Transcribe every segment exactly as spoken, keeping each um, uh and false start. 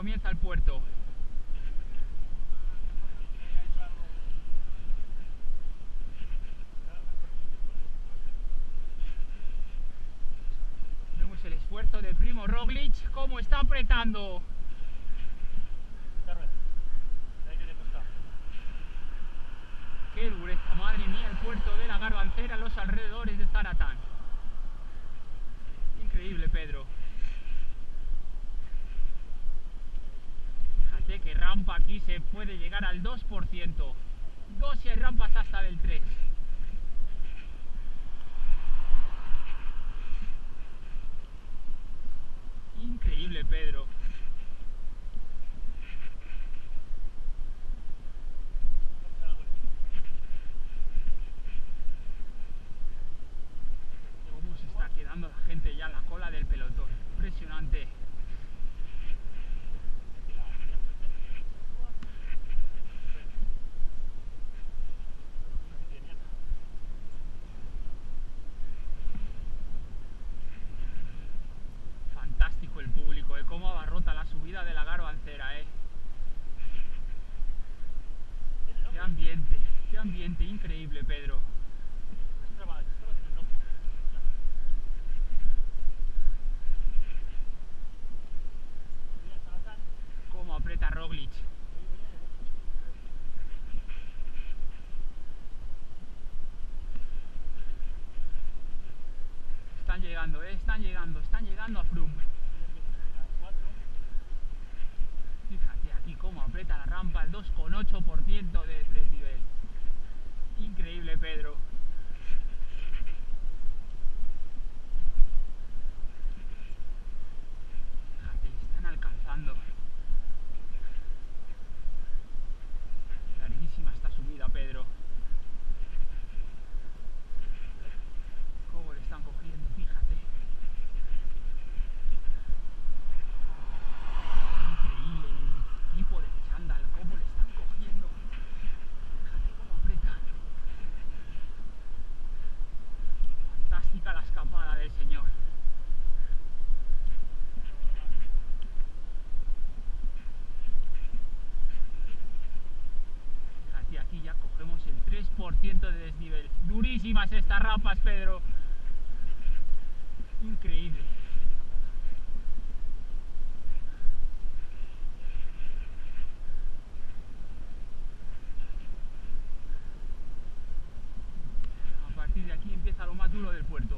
comienza el puerto. Vemos el esfuerzo de Primo Roglic, cómo está apretando. Qué dureza, madre mía, el puerto de la Garbancera, los alrededores de Zaratán. Increíble, Pedro. Fíjate que rampa aquí se puede llegar al dos por ciento. Dos y hay rampas hasta del tres. Increíble, Pedro. Cómo se está quedando la gente ya en la cola del pelotón. Impresionante. Fantástico el público, ¿eh? Cómo abarrota la subida de la Garbancera, ¿eh? Qué ambiente, qué ambiente increíble, Pedro. Cómo aprieta Roglic. Están llegando, ¿eh? Están llegando, están llegando a Froome. Fíjate aquí cómo aprieta la rampa, el dos coma ocho por ciento de desnivel. Increíble, Pedro. Fíjate, le están alcanzando. Larguísima esta subida, Pedro. Cómo le están cogiendo, fíjate. Increíble el equipo de chándal, cómo le están cogiendo. Fíjate cómo aprieta. Fantástica la escapada del señor. Fíjate, aquí ya cogemos el tres por ciento de desnivel. Durísimas estas rampas, Pedro. Increíble. A partir de aquí empieza lo más duro del puerto.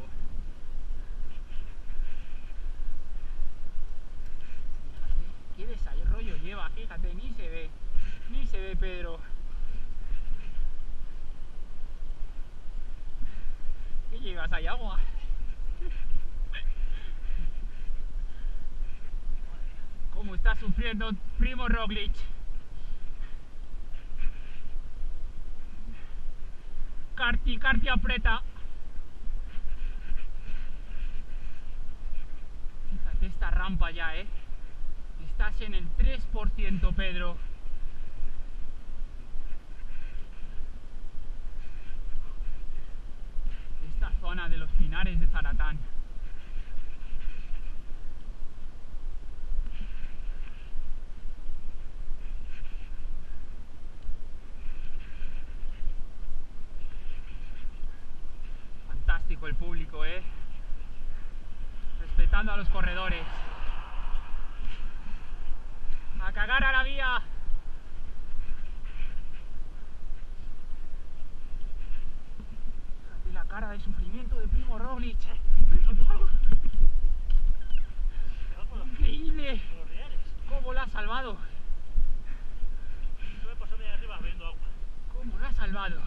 Fíjate, qué desarrollo lleva, fíjate, ni se ve, ni se ve, Pedro. ¿Qué llevas? ¿Hay agua? Cómo está sufriendo Primo Roglic. Carti, Carti aprieta. Fíjate esta rampa ya, ¿eh? Estás en el tres por ciento, Pedro. Esta zona de los pinares de Zaratán. Fantástico el público, ¿eh? Respetando a los corredores. A cagar a la vía. Fíjate la cara de sufrimiento de Primo Roglic. Increíble. ¿Cómo lo ha salvado? ¿Cómo lo ha salvado?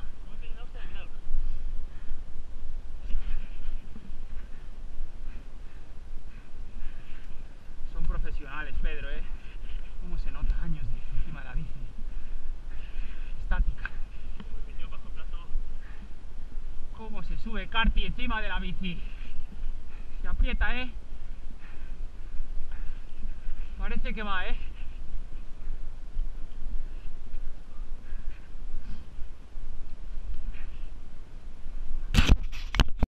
Son profesionales, Pedro, ¿eh? Cómo se nota años de encima de la bici. Estática. Cómo se sube Carti encima de la bici. Se aprieta, ¿eh? Parece que va, ¿eh?